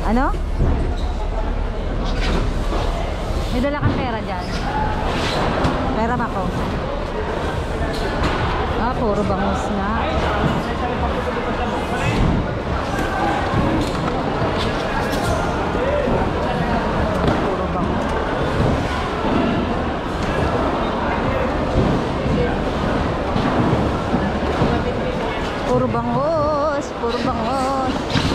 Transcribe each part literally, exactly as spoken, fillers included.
Ano? May dala kang pera dyan. Pera ba ko? Ah, puro bangus na. Puro bangus. Puro bangus, puro bangus.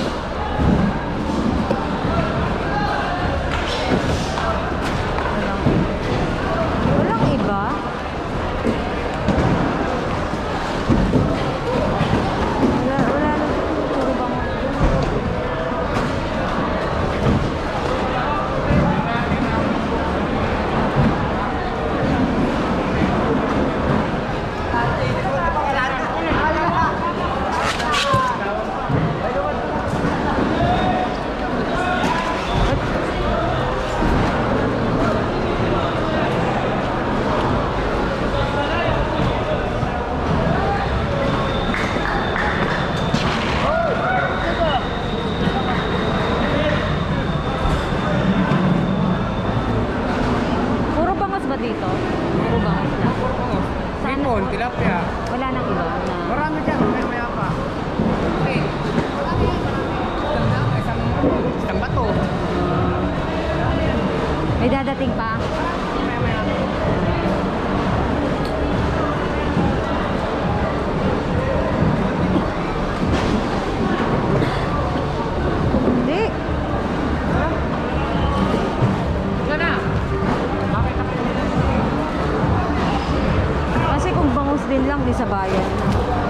Walang iba. Wala, wala lang. Puro bangus. Dito? Puro bangus na. Limon, tilapia. Wala nang iba na... Marami dyan, may maya pa. Okay. Isang, isang bato. May dadating pa? Maya maya. Hindi. Kasi kung bangus din lang, di sa bayan na.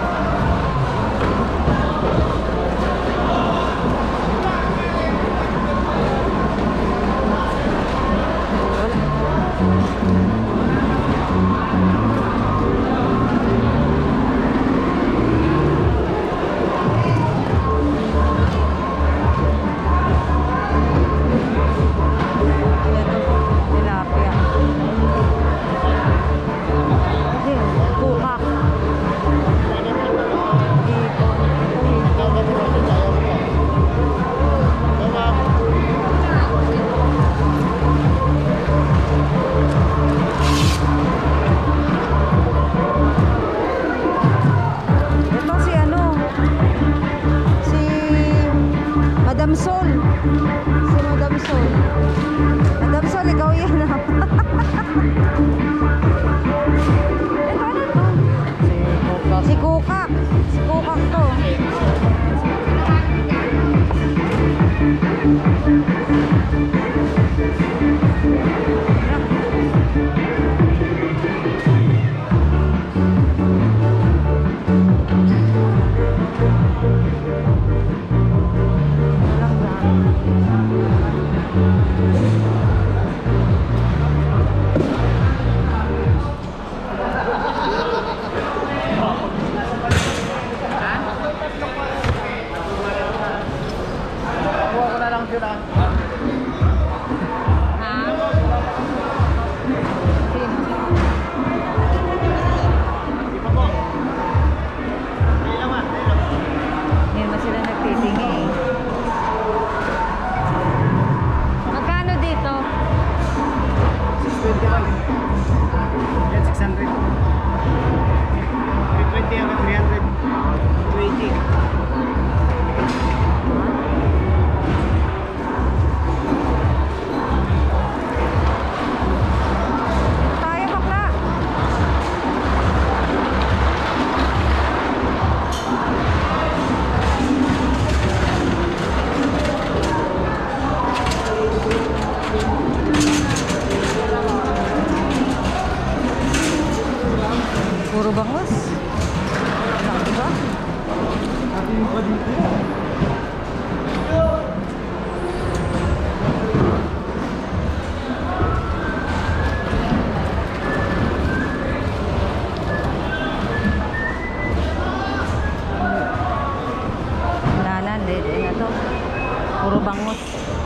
Madam Sol. Si Madam Sol. Madam Sol, ikaw yan. Eh, paano to? Si Kukak. Si Kukak to. Puro bangus. Ano ba? Nanan, dede na to. Puro bangus.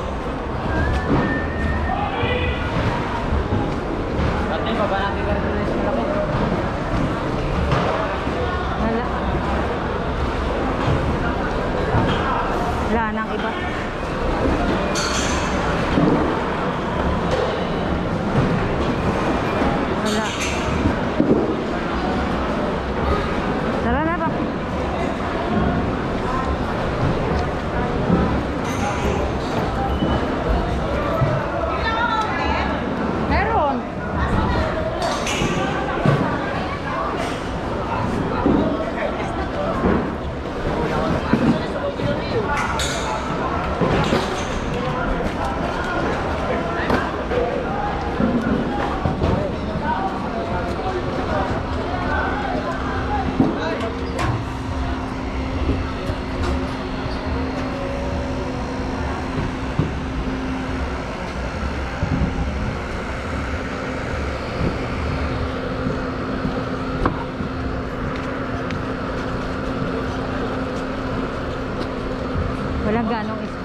Pati pa ba natin ganito na laki? Wala.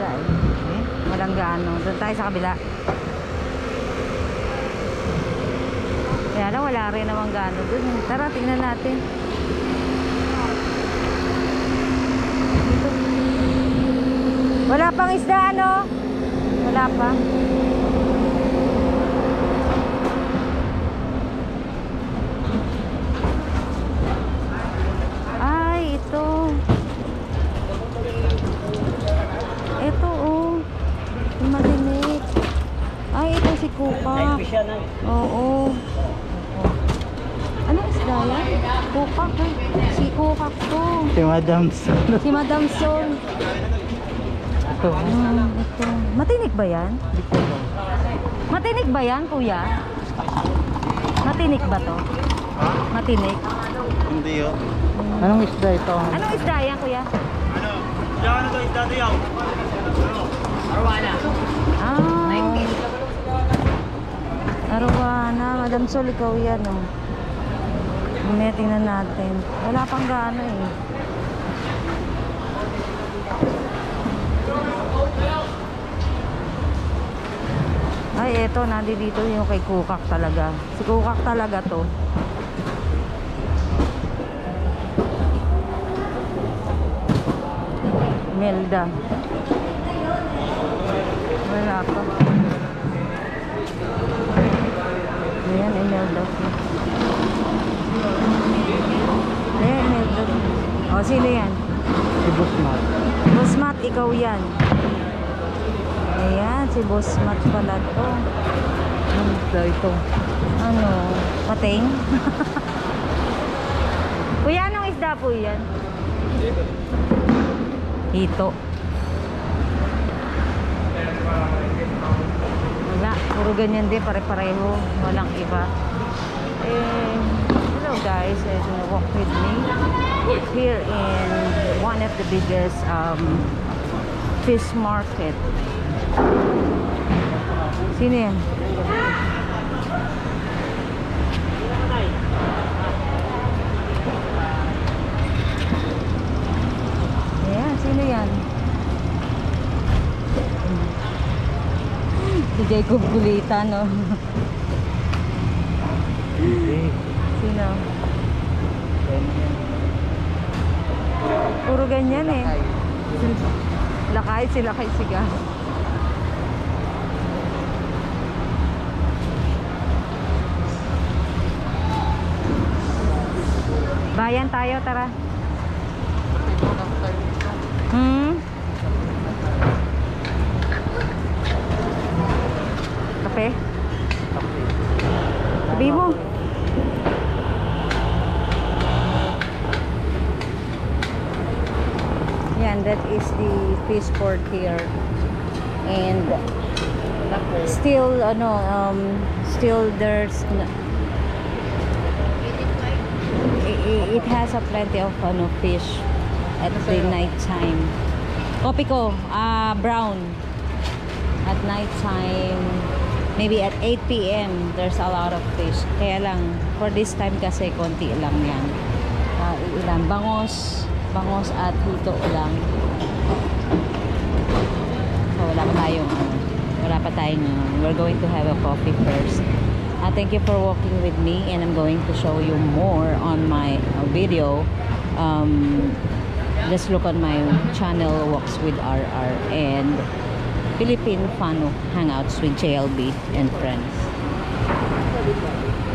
isda eh. Walang gaano. Doon tayo sa kabila. Kaya na wala rin naman gaano doon. Tara, tingnan natin. Dito. Wala pang isda, ano? Wala pa. Ay, ito. Ito, oh. Yung maliit. Ay, ito si Kupak. Oo. Anong isda yan? Kupak, eh. Si Kupak to. Si Madam Sol. Si Madam Sol. Ito. Hmm, ito. Matinik ba yan? Matinik ba yan, kuya? Matinik ba to? Matinik? Hindi yun. Anong isda ito? Anong isda yan, kuya? Ano? Ano to isda to yaw? Arwana. Ah. Arwana. Madam Sol, ikaw yan, oh. Mamaya tingnan natin. Wala pang gaano, eh. Ay, eto, nandi dito yung kay Kukak talaga. Si Kukak talaga to. Melda. Wala pa. Ayan, Imelda. Ayan, Imelda. O, sino yan? Si Busmat. Busmat, ikaw yan. Ayan, si Busmat pala to. Anong isda ito? Ano? Pating? Kuya, anong isda po yan? Hito. Wala, puro ganyan din, pare-pareho. Walang iba. Eh, hello guys, and walk with me here in one of the biggest um, fish market. Sino yan? Ayan, sino yan? Si Jacob Gulita, no? Sino? Puro ganyan eh. Lakay, sila kay siga. Bayan tayo, tara. Hmm? Kape? Sabi mo. Yan, that is the fish port here. And still, ano, um, still there's it, it has a plenty of ano, fish at the night time. Kopi ko, ah, brown. At night time, maybe at eight p m there's a lot of fish. Kaya lang, for this time kasi konti lang yan. Uh, ilan, bangos, bangos at hito lang. So wala pa tayong, ano, wala pa tayong, uh, we're going to have a coffee first. Uh, thank you for walking with me, and I'm going to show you more on my uh, video. Um, just look on my channel, Walks with R R, and Philippine Fun Hangouts with J L B and friends.